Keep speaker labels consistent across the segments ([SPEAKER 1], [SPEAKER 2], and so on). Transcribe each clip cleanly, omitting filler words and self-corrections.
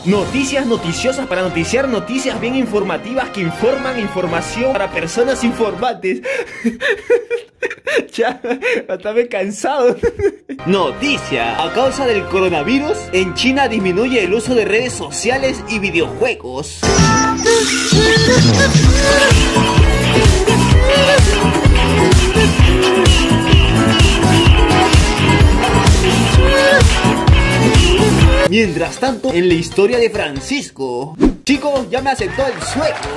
[SPEAKER 1] Noticias noticiosas para noticiar, noticias bien informativas que informan información para personas informantes. Ya, hasta me he cansado. Noticia: a causa del coronavirus, en China disminuye el uso de redes sociales y videojuegos. Mientras tanto, en la historia de Francisco, chicos, ya me aceptó el sueco.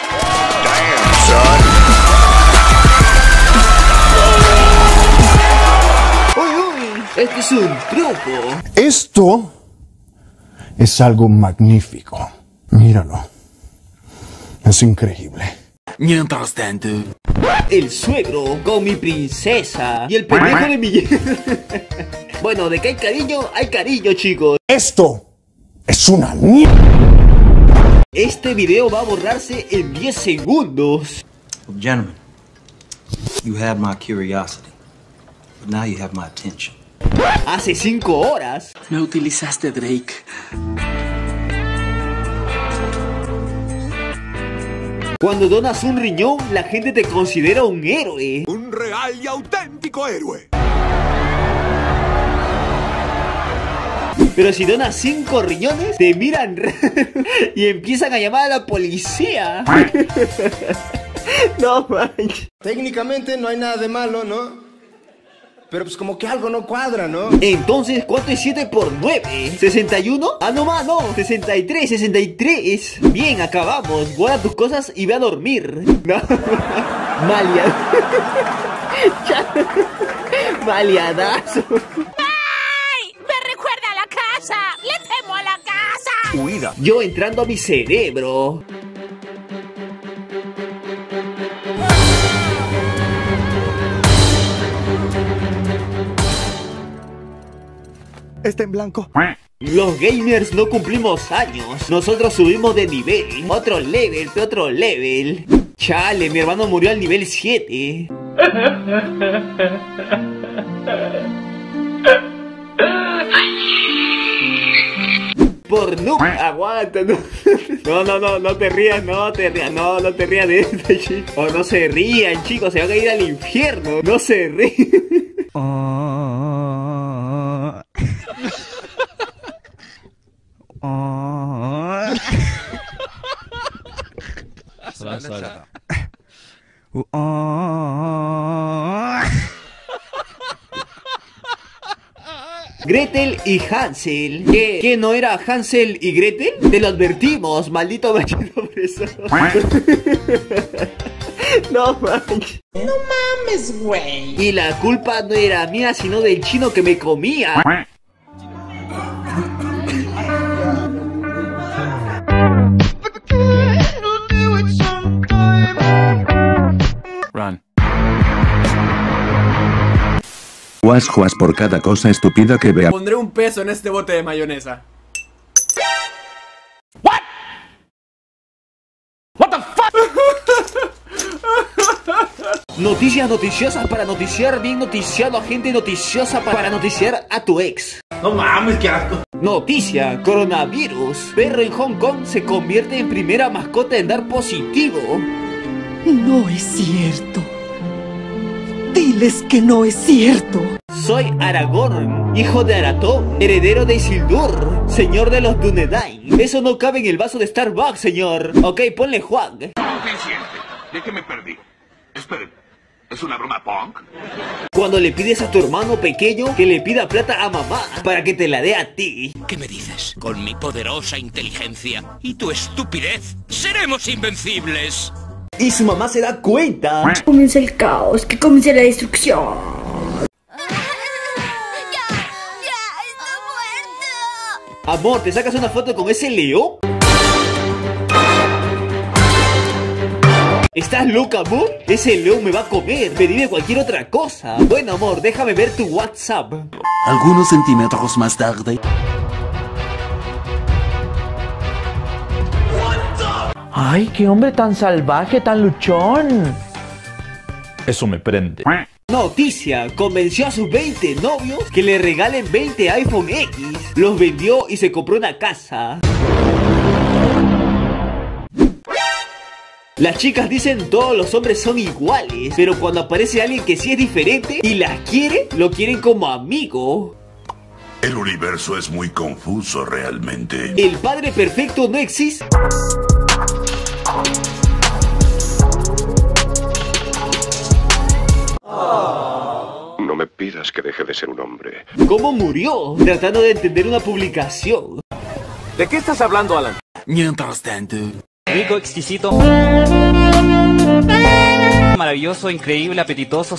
[SPEAKER 1] Uy, este es un truco.
[SPEAKER 2] Esto es algo magnífico. Míralo. Es increíble.
[SPEAKER 3] Mientras tanto,
[SPEAKER 1] el suegro con mi princesa y el pendejo de mi... Bueno, de que hay cariño, chicos.
[SPEAKER 2] Esto es una mierda.
[SPEAKER 1] Este video va a borrarse en 10 segundos.
[SPEAKER 4] Gentlemen, you had my curiosity, but now you have my attention.
[SPEAKER 1] Hace 5 horas.
[SPEAKER 3] me utilizaste, Drake.
[SPEAKER 1] Cuando donas un riñón, la gente te considera un héroe.
[SPEAKER 5] Un real y auténtico héroe.
[SPEAKER 1] Pero si donas 5 riñones, te miran y empiezan a llamar a la policía. No manches.
[SPEAKER 6] Técnicamente no hay nada de malo, ¿no? Pero pues como que algo no cuadra, ¿no?
[SPEAKER 1] Entonces, ¿cuánto es 7 por 9? ¿61? Ah, no más, no. 63. Bien, acabamos. Guarda tus cosas y ve a dormir. No. Maliadazo.
[SPEAKER 7] ¡Le temo a la casa!
[SPEAKER 5] Huida.
[SPEAKER 1] Yo entrando a mi cerebro.
[SPEAKER 2] Está en blanco.
[SPEAKER 1] Los gamers no cumplimos años. Nosotros subimos de nivel. Otro level. Chale, mi hermano murió al nivel 7. Por noob, aguanta, no te rías, no te rías de esto, chicos. O no se rían, chicos, se van a ir al infierno. No se ríen. Gretel y Hansel. ¿Qué no era Hansel y Gretel? Te lo advertimos, maldito machito opresor. No manches.
[SPEAKER 7] No mames, güey.
[SPEAKER 1] Y la culpa no era mía, sino del chino que me comía.
[SPEAKER 3] Run.
[SPEAKER 8] Juas por cada cosa estúpida que vea.
[SPEAKER 3] Pondré un peso en este bote de mayonesa. What the fuck?
[SPEAKER 1] Noticias noticiosas para noticiar, bien noticiado a gente noticiosa para noticiar a tu ex.
[SPEAKER 4] No mames, qué asco.
[SPEAKER 1] Noticia: coronavirus. Perro en Hong Kong se convierte en primera mascota en dar positivo.
[SPEAKER 9] No es cierto. Diles que no es cierto.
[SPEAKER 1] Soy Aragorn, hijo de Aratón, heredero de Isildur, señor de los Dúnedain. Eso no cabe en el vaso de Starbucks, señor. Ok, ponle Juan.
[SPEAKER 5] Suficiente. ¿De qué me perdí? Esperen, ¿es una broma punk?
[SPEAKER 1] Cuando le pides a tu hermano pequeño que le pida plata a mamá para que te la dé a ti.
[SPEAKER 10] ¿Qué me dices? Con mi poderosa inteligencia y tu estupidez, ¡seremos invencibles!
[SPEAKER 1] Y su mamá se da cuenta.
[SPEAKER 11] Comienza el caos, que comience la destrucción.
[SPEAKER 1] Amor, ¿te sacas una foto con ese león? ¿Estás loca, amor? Ese león me va a comer. Me dime cualquier otra cosa. Bueno, amor, déjame ver tu WhatsApp.
[SPEAKER 3] Algunos centímetros más tarde.
[SPEAKER 12] Ay, qué hombre tan salvaje, tan luchón.
[SPEAKER 13] Eso me prende.
[SPEAKER 1] Noticia, convenció a sus 20 novios que le regalen 20 iPhone X. Los vendió y se compró una casa. Las chicas dicen todos los hombres son iguales, pero cuando aparece alguien que sí es diferente y las quiere, lo quieren como amigo.
[SPEAKER 5] El universo es muy confuso realmente.
[SPEAKER 1] El padre perfecto no existe.
[SPEAKER 12] No me pidas que deje de ser un hombre.
[SPEAKER 1] ¿Cómo murió? Tratando de entender una publicación.
[SPEAKER 3] ¿De qué estás hablando, Alan? Mientras tanto.
[SPEAKER 13] Rico, exquisito, maravilloso, increíble, apetitoso,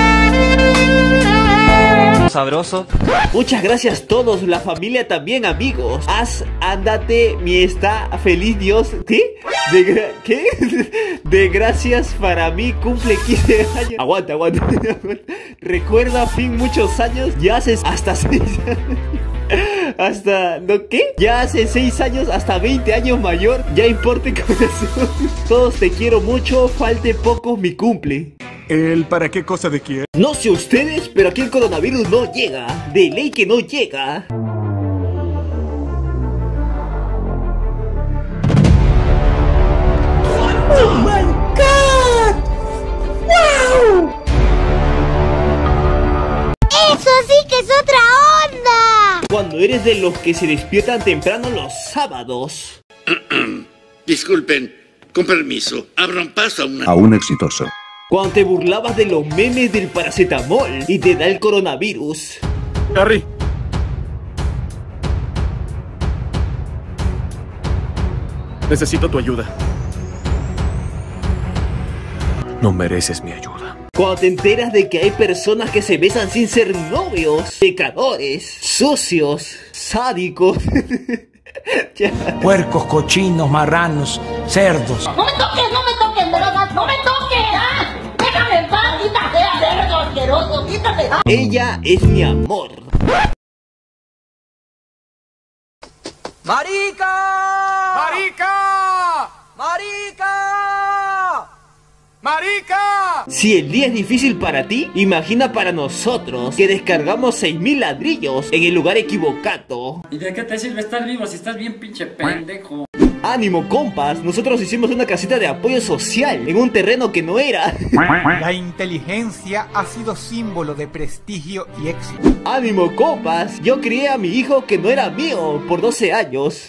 [SPEAKER 13] sabroso.
[SPEAKER 1] Muchas gracias todos, la familia también, amigos. Ándate, mi está feliz Dios. ¿Qué? ¿Qué? De gracias para mí cumple 15 años. Aguanta. Recuerda, fin, muchos años. Ya hace hasta 6 años. Hasta, ¿no qué? Ya hace 6 años, hasta 20 años mayor. Ya importe corazón. Todos te quiero mucho, falte poco mi cumple.
[SPEAKER 2] ¿El para qué cosa de quién?
[SPEAKER 1] No sé ustedes, pero aquí el coronavirus no llega. De ley que no llega.
[SPEAKER 7] ¡Oh my God! ¡Wow! ¡Eso sí que es otra onda!
[SPEAKER 1] Cuando eres de los que se despiertan temprano los sábados.
[SPEAKER 14] Disculpen, con permiso, abran paso a una...
[SPEAKER 8] Aún exitoso.
[SPEAKER 1] Cuando te burlabas de los memes del paracetamol y te da el coronavirus.
[SPEAKER 3] Harry. Necesito tu ayuda. No mereces mi ayuda.
[SPEAKER 1] Cuando te enteras de que hay personas que se besan sin ser novios, pecadores, sucios, sádicos.
[SPEAKER 15] Puercos, cochinos, marranos, cerdos.
[SPEAKER 7] ¡No me toques, drogas! ¡No me toques! ¡Ah! ¡Déjame en paz! ¡Quítate, cerdo asqueroso! ¡Quítate! ¡Ah!
[SPEAKER 1] Ella es mi amor.
[SPEAKER 15] ¡Marica!
[SPEAKER 3] ¡Marica!
[SPEAKER 15] ¡Marica!
[SPEAKER 3] ¡Marica!
[SPEAKER 1] Si el día es difícil para ti, imagina para nosotros que descargamos 6.000 ladrillos en el lugar equivocado.
[SPEAKER 16] ¿Y de qué te sirve estar vivo si estás bien pinche pendejo?
[SPEAKER 1] Ánimo, compas, nosotros hicimos una casita de apoyo social en un terreno que no era.
[SPEAKER 17] La inteligencia ha sido símbolo de prestigio y éxito.
[SPEAKER 1] Ánimo, compas, yo crié a mi hijo que no era mío por 12 años.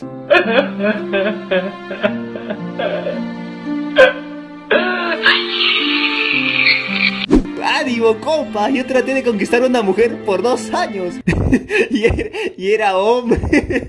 [SPEAKER 1] Ánimo, compas, yo traté de conquistar a una mujer por 2 años. y era hombre.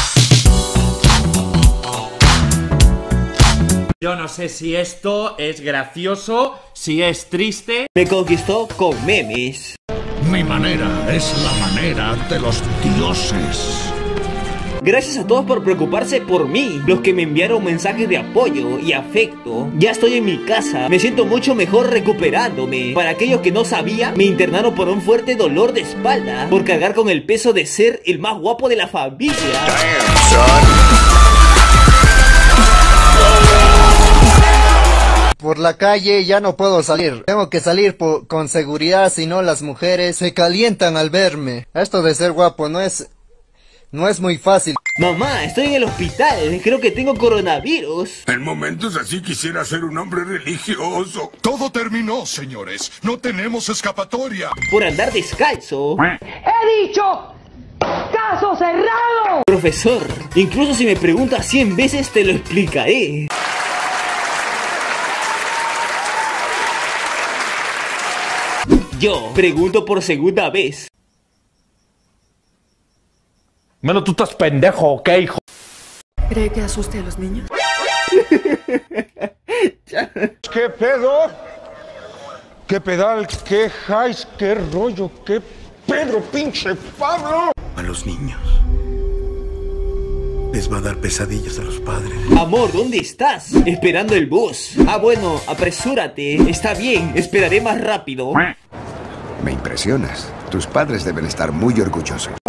[SPEAKER 18] Yo no sé si esto es gracioso, si es triste.
[SPEAKER 1] Me conquistó con memes.
[SPEAKER 19] Mi manera es la manera de los dioses.
[SPEAKER 1] Gracias a todos por preocuparse por mí, los que me enviaron mensajes de apoyo y afecto. Ya estoy en mi casa, me siento mucho mejor recuperándome. Para aquellos que no sabían, me internaron por un fuerte dolor de espalda, por cargar con el peso de ser el más guapo de la familia.
[SPEAKER 20] Por la calle ya no puedo salir. Tengo que salir con seguridad, si no las mujeres se calientan al verme. Esto de ser guapo no es muy fácil.
[SPEAKER 1] Mamá, estoy en el hospital. Creo que tengo coronavirus.
[SPEAKER 19] En momentos así quisiera ser un hombre religioso. Todo terminó, señores. No tenemos escapatoria.
[SPEAKER 1] Por andar descalzo.
[SPEAKER 7] ¡He dicho! ¡Caso cerrado!
[SPEAKER 1] Profesor, incluso si me preguntas 100 veces te lo explicaré. Yo pregunto por segunda vez.
[SPEAKER 18] Bueno, tú estás pendejo, ¿ok, hijo?
[SPEAKER 9] ¿Cree que asuste a los niños?
[SPEAKER 2] ¿Qué pedo? ¿Qué pedal? ¿Qué highs? ¿Qué rollo? ¿Qué Pedro, pinche Pablo?
[SPEAKER 21] A los niños les va a dar pesadillas a los padres.
[SPEAKER 1] Amor, ¿dónde estás? Esperando el bus. Ah, bueno, apresúrate. Está bien, esperaré más rápido.
[SPEAKER 22] Me impresionas. Tus padres deben estar muy orgullosos.